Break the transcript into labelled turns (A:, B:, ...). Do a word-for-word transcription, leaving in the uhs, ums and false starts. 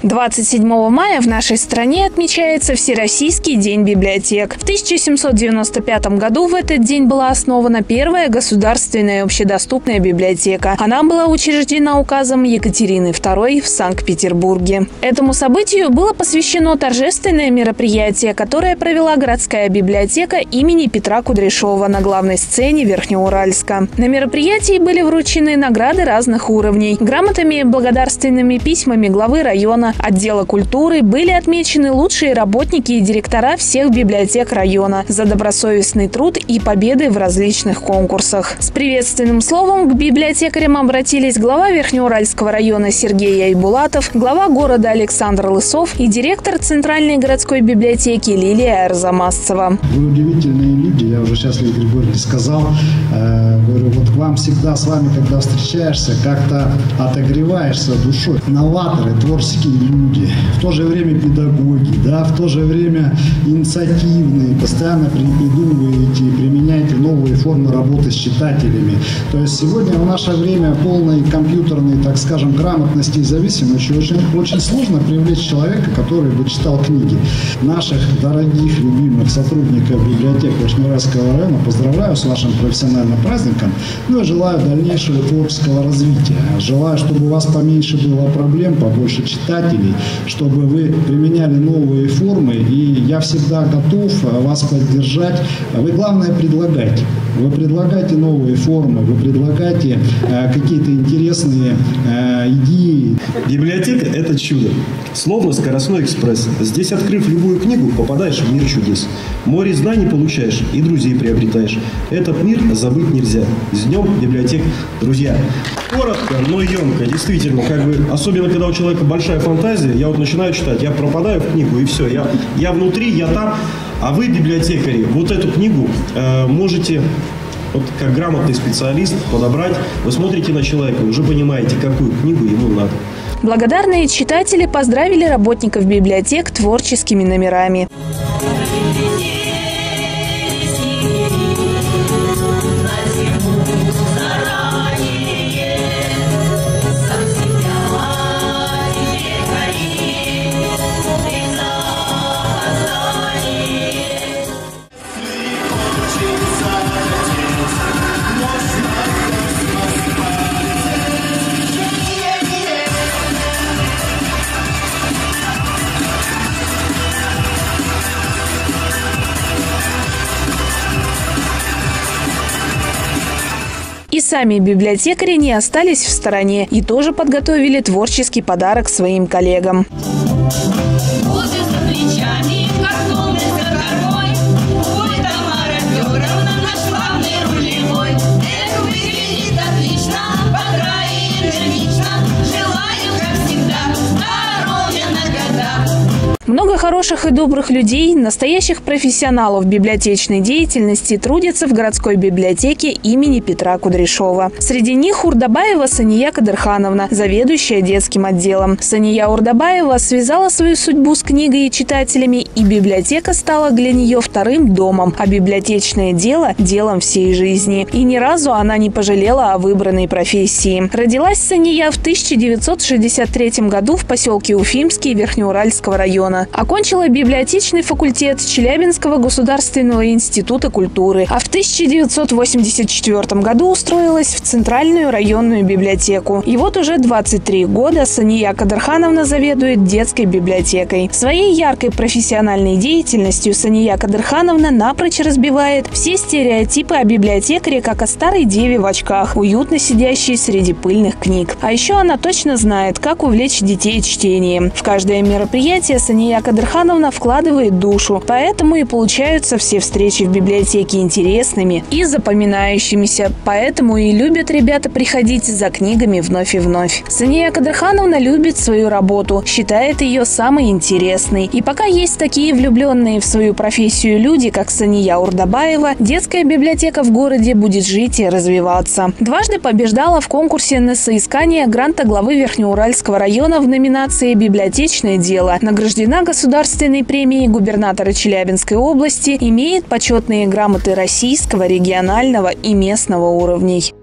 A: двадцать седьмого мая в нашей стране отмечается Всероссийский день библиотек. В тысяча семьсот девяносто пятом году в этот день была основана первая государственная общедоступная библиотека. Она была учреждена указом Екатерины второй в Санкт-Петербурге. Этому событию было посвящено торжественное мероприятие, которое провела городская библиотека имени Петра Кудряшова на главной сцене Верхнеуральска. На мероприятии были вручены награды разных уровней. Грамотами, благодарственными письмами главы района, отдела культуры были отмечены лучшие работники и директора всех библиотек района за добросовестный труд и победы в различных конкурсах. С приветственным словом к библиотекарям обратились глава Верхнеуральского района Сергей Айбулатов, глава города Александр Лысов и директор Центральной городской библиотеки Лилия Арзамасцева.
B: Вы удивительные люди, я уже сейчас Игорь Григорьевич сказал. Э, говорю, вот к вам всегда, с вами, когда встречаешься, как-то отогреваешься душой. Новаторы, творческие люди, в то же время педагоги, да, в то же время инициативные, постоянно придумываете и применяете новые формы работы с читателями. То есть сегодня в наше время полной компьютерной, так скажем, грамотности и зависимости очень, очень сложно привлечь человека, который бы читал книги. Наших дорогих, любимых сотрудников библиотек Верхнеуральского района поздравляю с вашим профессиональным праздником. Ну и желаю дальнейшего творческого развития. Желаю, чтобы у вас поменьше было проблем, побольше читателей, чтобы вы применяли новые формы, и я всегда готов вас поддержать. Вы, главное, предлагайте. Вы предлагайте новые формы, вы предлагайте э, какие-то интересные э, идеи.
C: Библиотека – это чудо. Словно скоростной экспресс. Здесь, открыв любую книгу, попадаешь в мир чудес. Море знаний получаешь и друзей приобретаешь. Этот мир забыть нельзя. С днем библиотек, друзья! Коротко, но емко. Действительно, как бы, особенно когда у человека большая фантазия, я вот начинаю читать, я пропадаю в книгу, и все. Я, я внутри, я там. А вы, библиотекари, вот эту книгу э, можете, вот как грамотный специалист, подобрать. Вы смотрите на человека, уже понимаете, какую книгу ему надо.
A: Благодарные читатели поздравили работников библиотек творческими номерами. И сами библиотекари не остались в стороне и тоже подготовили творческий подарок своим коллегам. Много хороших и добрых людей, настоящих профессионалов библиотечной деятельности трудятся в городской библиотеке имени Петра Кудряшова. Среди них Урдабаева Сания Кадырхановна, заведующая детским отделом. Сания Урдабаева связала свою судьбу с книгой и читателями, и библиотека стала для нее вторым домом, а библиотечное дело – делом всей жизни. И ни разу она не пожалела о выбранной профессии. Родилась Сания в тысяча девятьсот шестьдесят третьем году в поселке Уфимский Верхнеуральского района. Окончила библиотечный факультет Челябинского государственного института культуры, а в тысяча девятьсот восемьдесят четвёртом году устроилась в Центральную районную библиотеку. И вот уже двадцать три года Сания Кадырхановна заведует детской библиотекой. Своей яркой профессиональной деятельностью Сания Кадырхановна напрочь разбивает все стереотипы о библиотекаре, как о старой деве в очках, уютно сидящей среди пыльных книг. А еще она точно знает, как увлечь детей чтением. В каждое мероприятие Сания Кадырхановна вкладывает душу, поэтому и получаются все встречи в библиотеке интересными и запоминающимися. Поэтому и любят ребята приходить за книгами вновь и вновь. Сания Кадырхановна любит свою работу, считает ее самой интересной. И пока есть такие влюбленные в свою профессию люди, как Сания Урдабаева, детская библиотека в городе будет жить и развиваться. Дважды побеждала в конкурсе на соискание гранта главы Верхнеуральского района в номинации «Библиотечное дело». Награждена государственной премией губернатора Челябинской области, имеет почетные грамоты российского, регионального и местного уровней.